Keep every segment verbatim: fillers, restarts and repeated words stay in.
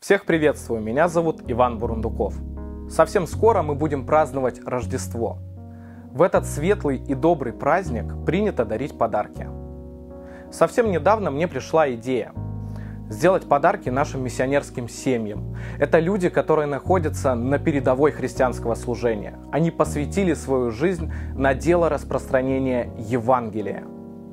Всех приветствую, меня зовут Иван Бурундуков. Совсем скоро мы будем праздновать Рождество. В этот светлый и добрый праздник принято дарить подарки. Совсем недавно мне пришла идея сделать подарки нашим миссионерским семьям. Это люди, которые находятся на передовой христианского служения. Они посвятили свою жизнь на дело распространения Евангелия.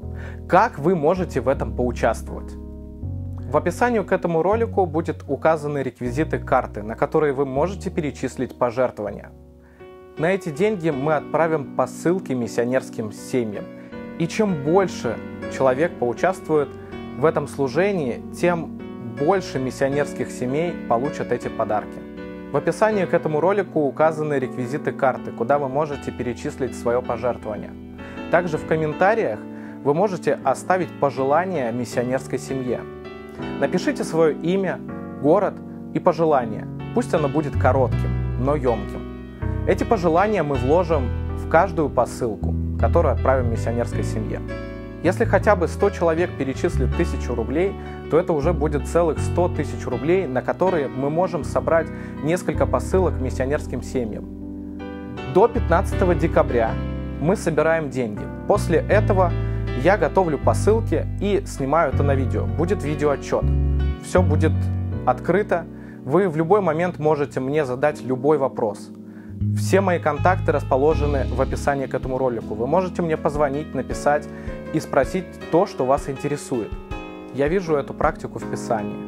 Как вы можете в этом поучаствовать? В описании к этому ролику будут указаны реквизиты карты, на которые вы можете перечислить пожертвования. На эти деньги мы отправим посылки миссионерским семьям. И чем больше человек поучаствует в этом служении, тем больше миссионерских семей получат эти подарки. В описании к этому ролику указаны реквизиты карты, куда вы можете перечислить свое пожертвование. Также в комментариях вы можете оставить пожелания миссионерской семье. Напишите свое имя, город и пожелание. Пусть оно будет коротким, но емким. Эти пожелания мы вложим в каждую посылку, которую отправим миссионерской семье. Если хотя бы сто человек перечислит тысячу рублей, то это уже будет целых сто тысяч рублей, на которые мы можем собрать несколько посылок миссионерским семьям. До пятнадцатого декабря мы собираем деньги. После этого я готовлю посылки и снимаю это на видео. Будет видеоотчет. Все будет открыто. Вы в любой момент можете мне задать любой вопрос. Все мои контакты расположены в описании к этому ролику. Вы можете мне позвонить, написать и спросить то, что вас интересует. Я вижу эту практику в Писании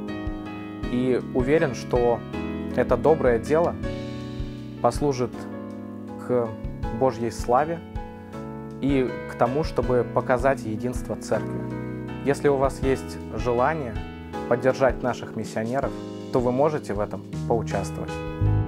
и уверен, что это доброе дело послужит к Божьей славе и к тому, чтобы показать единство Церкви. Если у вас есть желание поддержать наших миссионеров, то вы можете в этом поучаствовать.